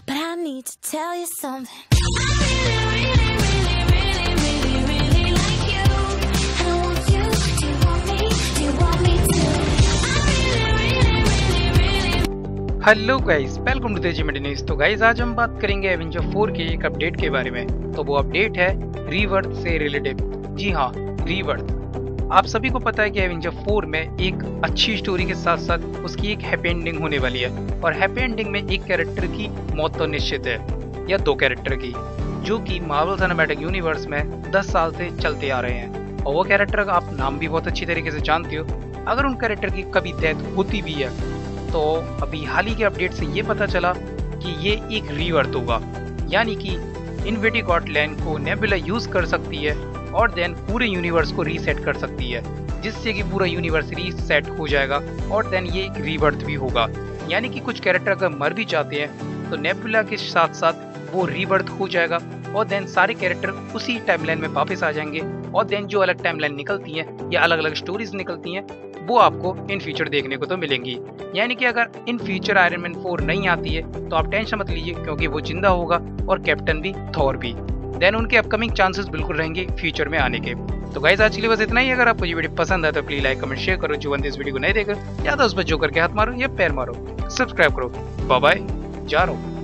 but I need to tell you something. Hello guys, welcome to Teji मेडी news. तो guys आज हम बात करेंगे एवेंजर 4 के एक अपडेट के बारे में। तो वो अपडेट है रीबर्थ से रिलेटेड। जी हाँ, रीबर्थ। आप सभी को पता है कि एवेंजर 4 में एक अच्छी स्टोरी के साथ साथ उसकी एक हैप्पी एंडिंग होने वाली है, और हैप्पी एंडिंग में एक कैरेक्टर की मौत तो निश्चित है, या दो कैरेक्टर की, जो कि मार्वल सिनेमैटिक यूनिवर्स में 10 साल से चलते आ रहे हैं। और वो कैरेक्टर का आप नाम भी बहुत अच्छी तरीके से जानते हो। अगर उन कैरेक्टर की कभी डेथ होती भी है तो अभी हाल ही के अपडेट से ये पता चला कि ये एक रीबर्थ होगा, यानी कि इन्फिनिटी गॉटलैंड को नेबुला यूज कर सकती है और देन पूरे यूनिवर्स को रीसेट कर सकती है, जिससे कि पूरा यूनिवर्स रीसेट हो जाएगा और देन ये एक रीबर्थ भी होगा। यानी कि कुछ कैरेक्टर अगर मर भी जाते हैं तो नेबुला के साथ साथ वो रीबर्थ हो जाएगा और देन सारे कैरेक्टर उसी टाइमलाइन में वापस आ जाएंगे, और देन जो अलग टाइमलाइन निकलती हैं या अलग अलग स्टोरीज निकलती हैं वो आपको इन फ्यूचर देखने को तो मिलेंगी। यानी कि अगर इन फ्यूचर आयरन मैन 4 नहीं आती है तो आप टेंशन मत लीजिए, क्योंकि वो जिंदा होगा और कैप्टन भी, थॉर भी। देन उनके अपकमिंग चांसेस बिल्कुल रहेंगे फ्यूचर में आने के। तो गाइस आज के लिए बस इतना ही। अगर आपको ये वीडियो पसंद आए तो प्लीज लाइक कमेंट शेयर करो। जो बंदे इस वीडियो को नहीं देख या तो उस पर जो करके हाथ मारो या पैर मारो, सब्सक्राइब करो। बाय बाय, जा रहा हूँ।